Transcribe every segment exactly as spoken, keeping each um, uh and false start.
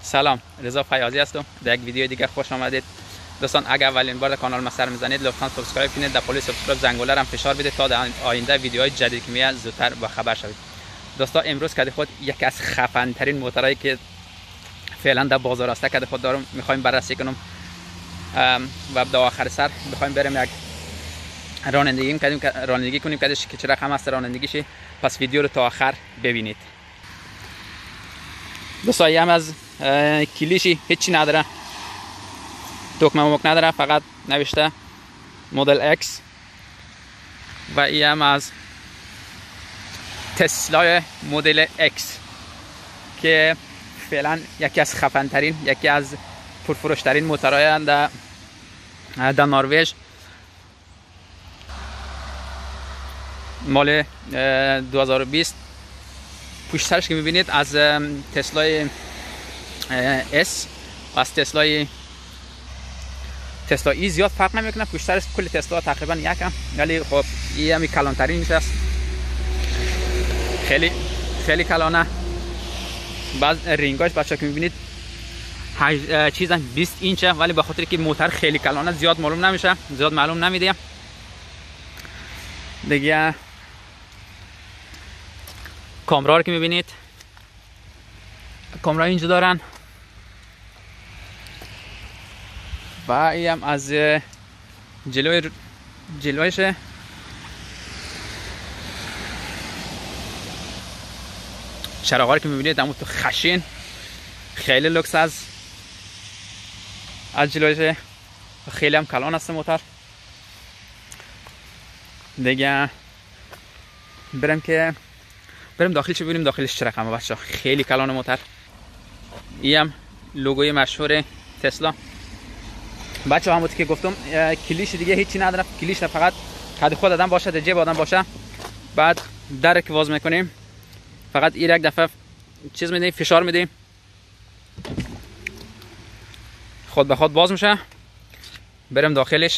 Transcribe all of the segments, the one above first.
سلام، رضا فیاضی هستم. در یک ویدیو دیگه خوش آمدید. دوستان اگر اولین بار کانال ما سر میزنید لطفا سابسکرایب کنید، در پای سابسکرایب زنگوله را فشار بدید تا در آینده ویدیوهای جدید که میاد زودتر با خبر شوید. دوستان امروز کدی خود یکی از خفن ترین موتورایی که فعلا در بازار است کدی خود دارم میخوایم بررسی کنم و در آخر سر بخوایم بریم یک رانندگی کنیم رانندگی کنیم کدش که چه رقم است رانندگیش. پس ویدیو رو تا آخر ببینید. دوستان هم از کلیشی هیچی نداره، دکمه موک نداره، فقط نوشته مدل اکس. و این هم از تسلا مدل اکس که فعلا یکی از خفن ترین یکی از پرفروش ترین موتورهای در در نروژ. مال دو هزار و بیست. پشت سرش که میبینید از تسلا اس و از تسلا تسلا ای زیاد فرق نمیکنه. پشت سرش کل تسلا تقریبا یکم، ولی خب این همی کلانترین میشه، خیلی خیلی کلانه. بعض رینگاش بچه که میبینید چیزا بیست اینچه، ولی به خاطر که موتور خیلی کلانه زیاد معلوم نمیشه، زیاد معلوم نمیده دیگه. کامرا رو که میبینید کامرا اینجا دارن و این هم از جلوی جلویشه. چراغا رو که میبینید اما تو خشین خیلی لوکس از از جلویشه، خیلی هم کلان است موتور دیگه. بریم که بریم داخلش ببینیم داخلش چه رقمه بچه. خیلی کلان موتور. این هم لوگوی مشهور تسلا بچه. همون که گفتم کلیش دیگه هیچی نداره، کلیش فقط کد خود آدم باشه، در جیب آدم باشه. بعد در که باز میکنیم فقط این یک دفعه چیز میدیم، فشار میدیم، خود به خود باز میشه. بریم داخلش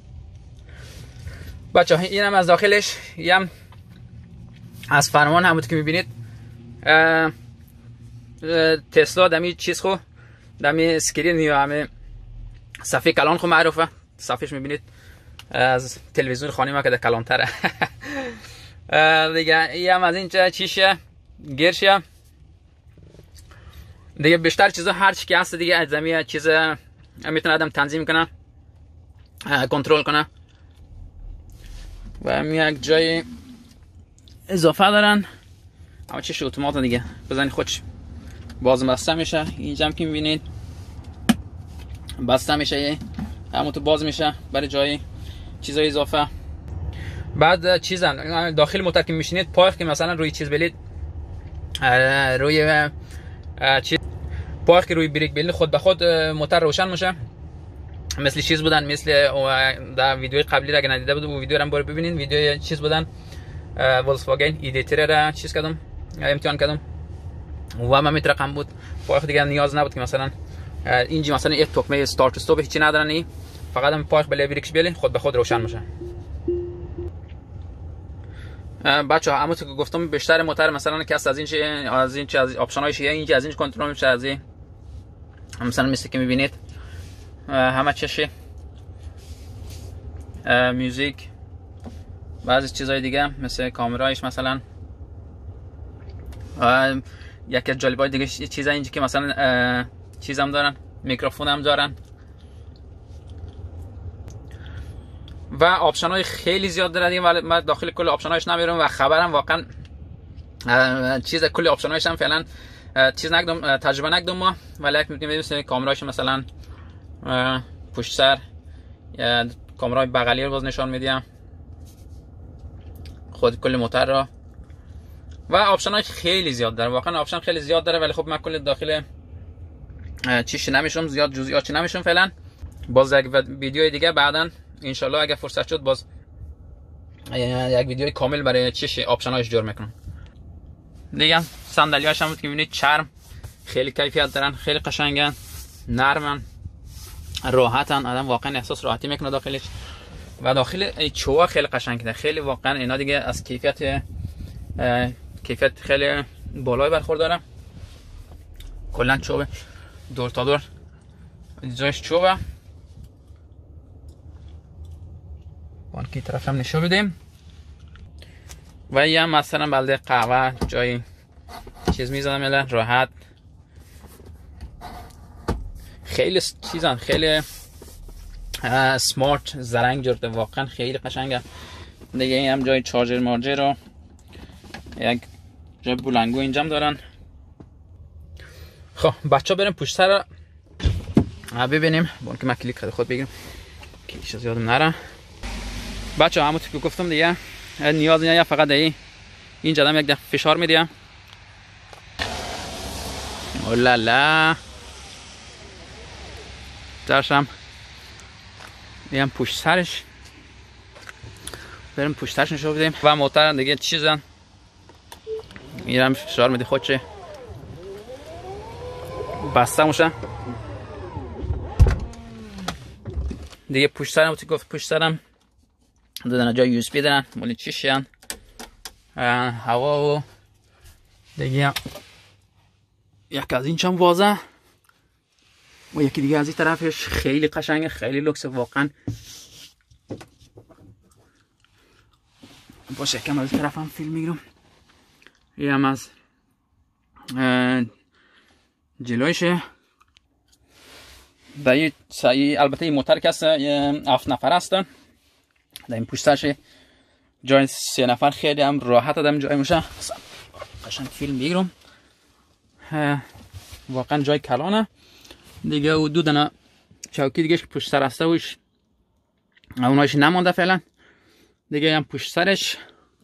بچه. این هم از داخلش. این هم از فرمان همون که میبینید تسلا دمی چیز خو دمی اسکرین یا همه صفحه کلان خو معروفه. صفحهش میبینید از تلویزیون خانه ما که در کلان تره دیگه. این هم از اینجا چیشه گیرشه دیگه. بیشتر چیزا هر چی که هست دیگه از زمین چیز میتونه آدم تنظیم کنه، کنترل کنه. و می یک جای اضافه دارن، اما چیش اتومات دیگه، بزنید خودش باز بسته میشه. اینجا هم که میبینید بسته میشه، همون تو باز میشه برای جای چیزای اضافه. بعد چیزن داخل موتور که میشینید پای که مثلا روی چیز بلید، روی چیز پای که روی بریک بلید خود به خود موتور روشن میشه. مثل چیز بودن، مثل در ویدیوی قبلی را اگه ندیده بود ویدیو رو هم برو ببینید. ویدیو چیز بودن ولکسواگن ایدیتر را چیز کردم، امتحان کردم و من رقم بود. پای دیگه نیاز نبود که مثلا اینجا مثلا یک تکمه استارت استاپ هیچی ندارن، این فقط هم پای بله بریکش بیل خود به خود روشن میشه. بچه ها همون که گفتم بیشتر موتور مثلا که از این چه از این چه از آپشن هایش اینجا از این کنترل میشه، از این مثلا مثل که میبینید همه چشه میوزیک، بعضی چیزهای دیگه مثل کامرایش مثلا. یکی از جالبای دیگه چیزا اینجا که مثلا چیز هم دارن، میکروفون هم دارن و آپشن های خیلی زیاد دارن دیگه. ولی من داخل کل آپشن هایش نمیرم و خبرم واقعا چیز کل آپشن هایش هم فعلا چیز نکردم، تجربه نکردم ما. ولی یک میتونیم ببینیم کامراش مثلا پشت سر، کامرای بغلی رو باز نشان میدیم، خود کل موتور را. و آپشن های خیلی زیاد داره، واقعا آپشن خیلی زیاد داره. ولی خب من کل داخل چیش نمیشم، زیاد جزئیات چی نمیشم فعلا. باز یک ویدیو دیگه بعداً ان شاء الله اگه فرصت شد باز یک ویدیو کامل برای چیش آپشن هاش جور میکنم دیگه. صندلیاش هم بود که میبینید چرم خیلی کیفیت دارن، خیلی قشنگن، نرمن، راحتن. آدم واقعا احساس راحتی میکنه داخلش. و داخل چوها خیلی قشنگه، خیلی واقعا اینا دیگه از کیفیت کیفیت خیلی بالای برخورداره. کلا چوب دور تا دور جایش چوبه. بانکی طرف هم نشو بدیم و یه مثلا بلده قهوه جای چیز میزنم الان راحت. خیلی چیزان خیلی سمارت زرنگ جورده، واقعا خیلی قشنگه دیگه. این هم جای چارجر مارجر رو یک جای بولنگو اینجام دارن. خب بچه ها بریم پشت سر ببینیم. با که من کلیک خود خود بگیرم کلیش از یادم نره. بچه ها همون که گفتم دیگه نیاز نیست فقط دیگه این جدم یک دفعه فشار میدیم. اولالا درشم میام پشت سرش، بریم پشت سرش نشو بدیم و موتر دیگه چیزن میرم فشار میده خودشه بسته موشه دیگه. پشت سرم تو گفت پشت سرم دادن جای یو اس بی دارن مولی چیشن هوا و دیگه یک از این چم واضح و یکی دیگه از این طرفش خیلی قشنگه، خیلی لوکس واقعا. باشه کم از این طرف هم فیلم میگیرم. یه هم از جلویشه در این سایی. البته این موتر کس هفت نفر هستن در این پشتشه جای سه نفر خیلی هم راحت آدم جای میشه. قشنگ فیلم میگیرم واقعا جای کلانه دیگه. و دو دونه چوکی دیگه پشت سر هسته وش اونایش نمانده فعلا دیگه. هم پشت سرش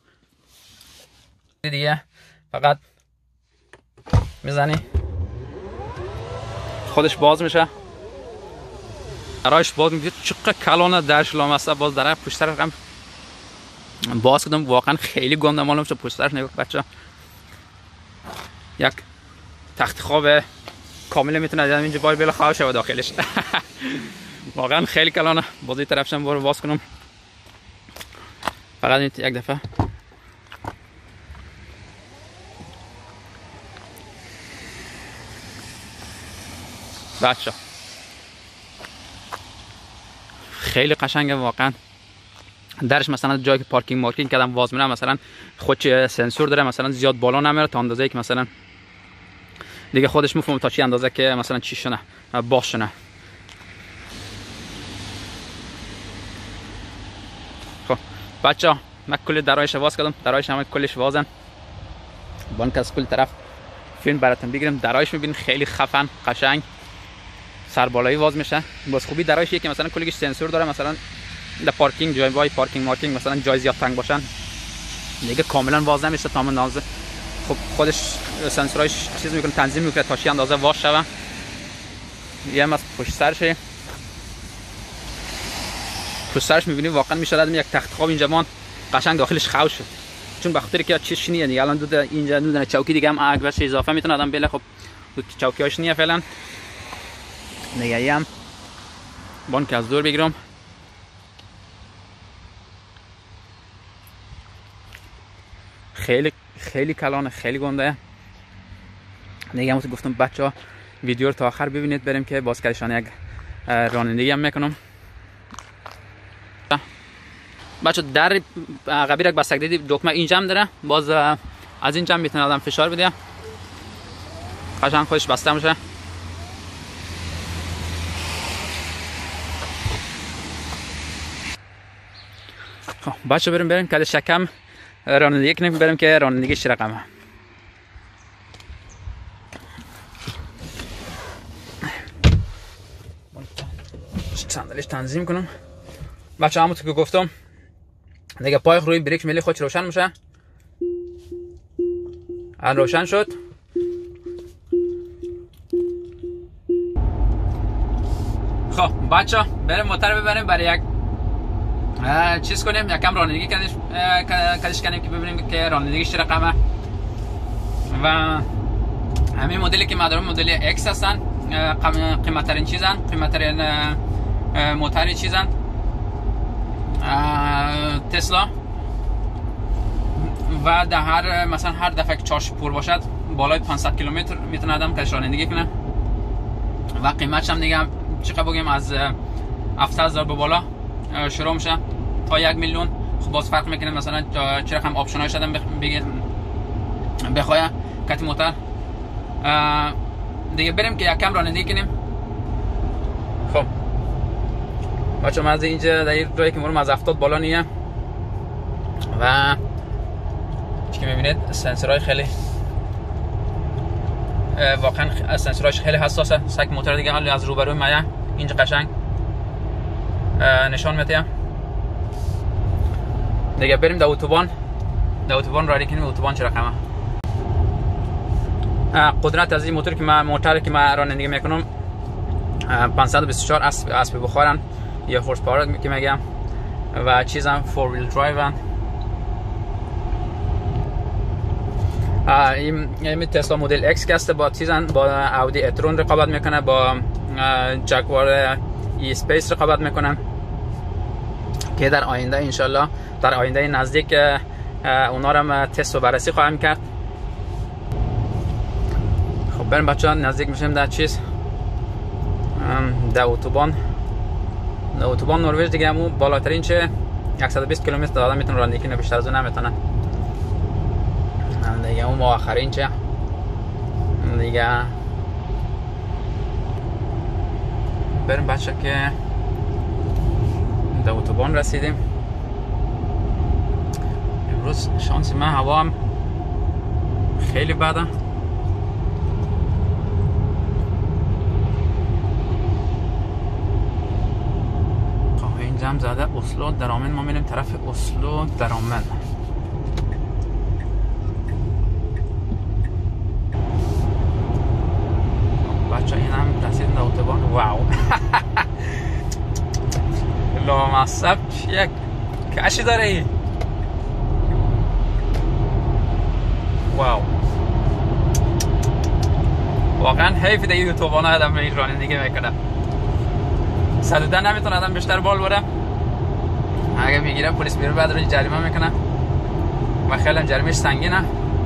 دیگه فقط میزنی خودش باز میشه، درایش باز میشه. چقدر کلانه درش لامسته باز داره پشت سرش هم باز کردم. واقعا خیلی گنده معلوم شد پشت سرش. نگاه بچه یک تخت خواب کامل میتونه از اینجا بای بلا خواه شود داخلش. واقعا خیلی کلانه. بازی طرفش هم برو باز کنم فقط یک دفعه. بچه خیلی قشنگه واقعا. درش مثلا جایی که پارکینگ مارکینگ کردم واز میره مثلا خودش سنسور داره، مثلا زیاد بالا نمیره تا اندازه‌ای که مثلا دیگه خودش میفهمه تا چی اندازه که مثلا چی شونه باز شونه. خب بچه ها من کلی درایش واز کردم، درایش همه کلش وازن. بانک از کل طرف فیلم براتون بگیرم. درایش میبینید خیلی خفن قشنگ سربالایی واز میشه. باز خوبی درایش که مثلا کلیش سنسور داره، مثلا در پارکینگ جای وای پارکینگ مارکینگ مثلا جای زیاد تنگ باشن دیگه کاملا واز نمیشه تا اندازه. خب خودش سنسورایش چیز میکنه تنظیم میکنه تا چی اندازه واش شوه. یه هم از پشت سرشه، پشت سرش میبینی واقعا میشه دادم یک تخت خواب اینجا مان قشنگ داخلش خوش شد، چون به خاطر که چیزی نیست دیگه. الان دو تا اینجا دو تا چوکی دیگه هم اگرش اضافه میتونه آدم بله. خب دو چوکیاش نیه فعلا دیگه. هم بانک از دور بگیرم. خیلی خیلی کلانه، خیلی گنده دیگه. همونطور گفتم بچه ها ویدیو رو تا آخر ببینید بریم که باز کردشان یک رانندگی هم میکنم. بچه در عقبی یک بستگی دیدی دکمه اینجا هم داره، باز از اینجا هم میتونه آدم فشار بده قشنگ خودش بسته میشه. خب بچه بریم بریم که شکم رانندگی کنیم بریم که رانندگی چه رقمه. صندلیش تنظیم کنم. بچه همونطور که گفتم دیگه پای روی بریک ملی خودش روشن میشه. الان روشن شد. خب بچه بریم موتر ببریم برای یک چیز کنیم، یکم رانندگی کردش کردش کنیم که ببینیم که رانندگیش چه رقمه. و همین مدلی که ما دارم مدل اکس هستن، قیمت‌ترین چیزن، قیمت‌ترین موتر چیزن تسلا. و در هر مثلا هر دفعه که چارج پر باشد بالای پانصد کیلومتر میتونه آدم کش رانندگی کنه. و قیمتش هم دیگه چقدر بگیم از هفت هزار به بالا شروع میشه تا یک میلیون. خب باز فرق میکنه مثلا چرا هم آپشن های شدن بگید بخواه کتی موتر دیگه. بریم که یک کم رانندگی کنیم. خب بچه من از اینجا در این روی که مرم از هفتاد بالا نیه و چی که میبینید سنسورهای خیلی واقعا سنسورهاش خیلی حساسه. سگ موتور دیگه حالی از روبروی مایه اینجا قشنگ نشان میده دیگه. بریم در اتوبان، در اتوبان رانی کنیم. اتوبان چه رقمه؟ قدرت از این موتور که من موتور که من رانندگی میکنم پانصد و بیست و چهار اسب اسب بخارن یا هورس پاور که میگم و چیزم فور ویل درایو. این این تسلا مدل اکس که است با چیزن با اودی اترون رقابت میکنه، با جاکوار ای اسپیس رقابت میکنن که در آینده انشالله در آینده نزدیک اونا رو هم تست و بررسی خواهم کرد. خب بریم بچه ها نزدیک میشیم در چیز در اتوبان. در اتوبان نروژ دیگه همون بالاترین چه صد و بیست کیلومتر داده میتونه رانندگی کنه، بیشتر از اون نمیتونه دیگه. اون مؤخرین چه دیگه. بریم بچه که در اتوبان رسیدیم. امروز شانس من هوا هم خیلی بده. خب اینجا هم زده اسلو درامن، ما میریم طرف اسلو درامن. بچه این هم رسیدیم در اتوبان. واو لامصب یک کشی داره ای. واو واقعا حیف دیگه اتوبان ها آدم به رانندگی میکنه. صد و ده نمیتونه آدم بیشتر بال بره. اگه میگیره پلیس بیرون بعد رو جریمه میکنه و خیلی هم جریمهش سنگینه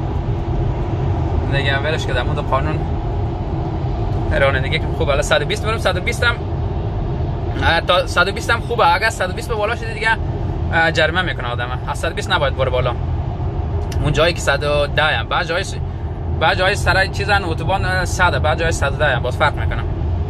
دیگه. ولش که در مورد قانون رانندگی که خوبه. حالا صد و بیست برم، صد و بیست هم تا صد و بیست هم خوبه. اگه صد و بیست به بالا شده دیگه جریمه میکنه آدم. از صد و بیست نباید بره بالا. اون جایی که صد و ده هم بعد جای بعد جای سر چیزن اتوبان صد، بعد جای صد و ده هم باز فرق میکنه.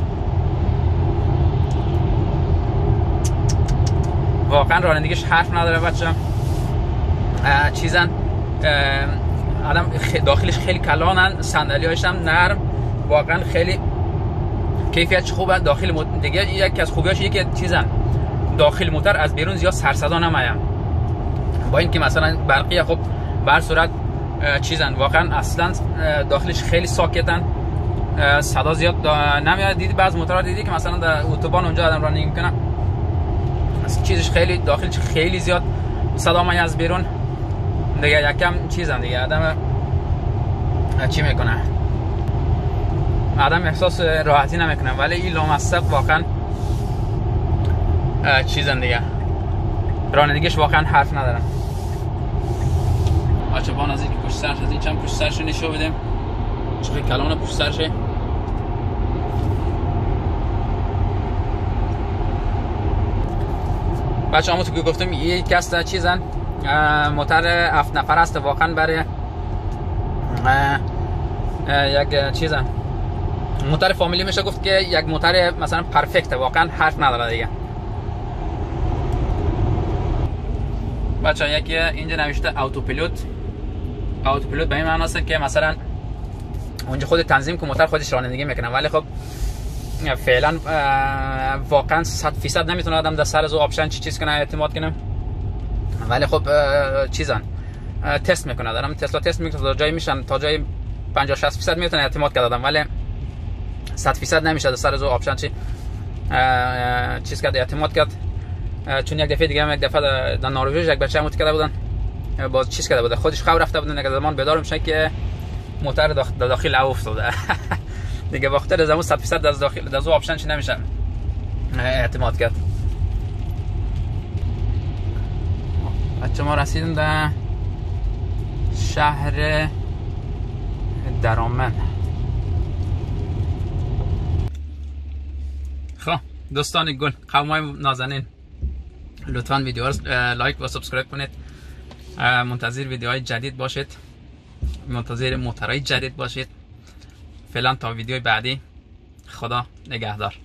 واقعا رانندگیش حرف نداره بچه. چیزن آدم داخلش خیلی کلانن، صندلی‌هاش هم نرم، واقعا خیلی کیفیتش خوبه. داخل مو... دیگه یکی از خوبیاش یکی چیزن داخل موتور از بیرون زیاد سر صدا نمیاد. با اینکه مثلا برقیه خب بر صورت چیزن واقعا اصلا داخلش خیلی ساکتن، صدا زیاد نمیاد. دیدی بعض موتورها دیدی که مثلا در اتوبان اونجا آدم رانندگی میکنه چیزش خیلی داخلش خیلی زیاد صدا میاد از بیرون دیگه. یکم چیزن دیگه آدم چی میکنه، آدم احساس راحتی نمیکنه. ولی این لامصب واقعا چیزن دیگه، رانندگیش واقعا حرف ندارن. بچه بان از اینکه پشت سرش از این چند پشت سرش نشو بدیم چقدر کلانه پشت سرشه. بچه همون تو که گفتم یک از چیزن موتور هفت نفر است واقعا برای یک چیزن موتور فامیلی میشه گفت که یک موتور مثلا پرفکته، واقعا حرف نداره دیگه. بچه یکی اینجا نوشته اتوپیلوت. اتوپیلوت به این معنی است که مثلا اونجا خود تنظیم که موتور خودش رانندگی میکنه، ولی خب فعلا واقعا صد فیصد نمیتونه آدم در سر از آپشن چی چیز کنه اعتماد کنه. ولی خب چیزن تست میکنه، دارم تسلا تست میکنه تا جایی میشن تا جای پنجاه شصت فیصد میتونه اعتماد کرد آدم، ولی صد فیصد نمیشه در سر از آپشن چی چیز کرد اعتماد کرد. چون یک دفعه دیگه هم یک دفعه در نروژ یک بچه موت کرده بودن، باز چیز کرده بوده خودش خبر رفته بودن، نگه زمان بیدار میشه که موتور داخل داخل او افتاده دیگه. وقتی زمان صد فیصد از داخل در زو آپشن چی نمیشه اعتماد کرد. بچه ما رسیدیم در شهر درامن. خب دوستان گل، قومای نازنین، لطفا ویدیو رو لایک و سابسکرایب کنید. منتظر ویدیوهای جدید باشید، منتظر محتوای جدید باشید. فعلا تا ویدیوی بعدی، خدا نگهدار.